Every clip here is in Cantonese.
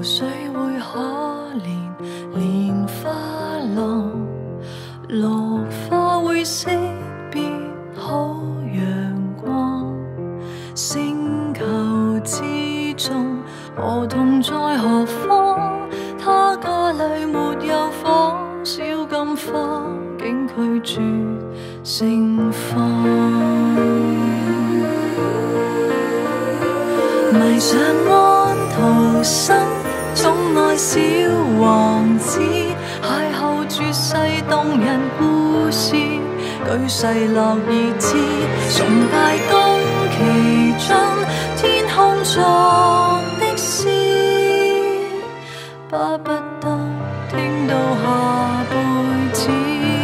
谁會可憐蓮花落？落花會識別好陽光。星球之中，河童在何方？他家裏沒有火，小金花竟拒絕盛放。迷上安徒生，寵愛小王子，邂逅絕世動人故事，舉世樂而知，崇拜宮崎駿，天空中的詩，巴不得聽到下輩子。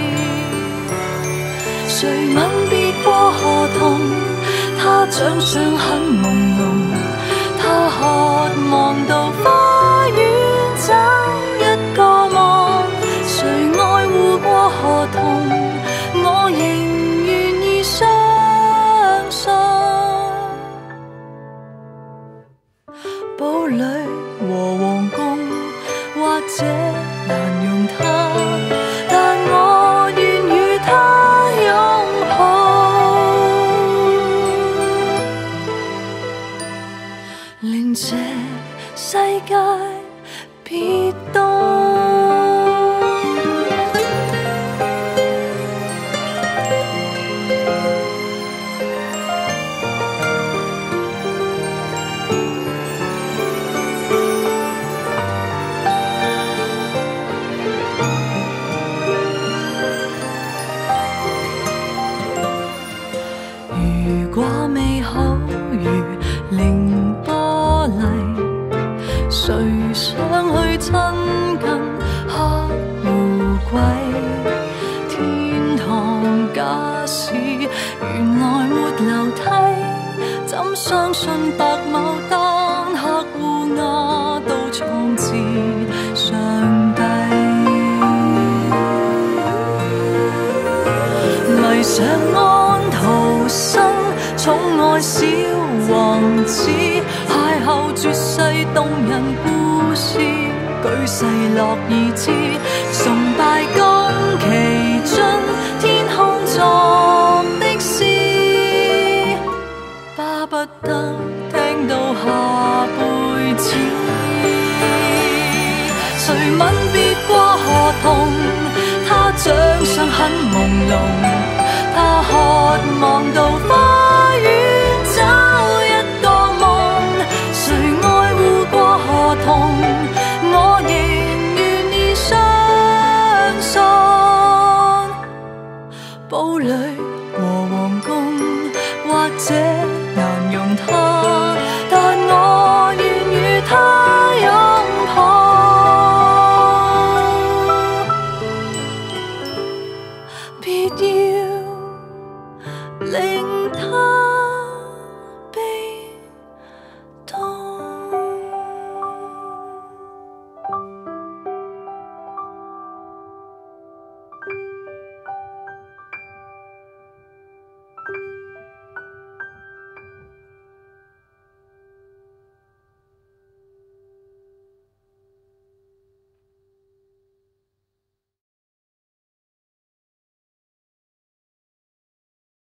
誰吻別過河童？他長相很朦朧，他渴望到花園找一個夢。誰愛護過河童？我仍願意相信。堡壘和皇宮或者難容他，但我願與他擁抱，令這世界別凍。如果美好如凌波麗，誰想去親近黑烏龜？天堂假使原來沒樓梯，怎相信白牡丹黑烏鴉都創自上帝？迷上安徒生，寵愛小王子，邂逅絕世動人故事，舉世樂而知，崇拜宮崎駿，天空中的詩，巴不得聽到下輩子。誰吻別過河童？他長相很朦朧，他渴望到花園找一個夢。誰愛護過河童？我仍願意相信。堡壘和皇宮或者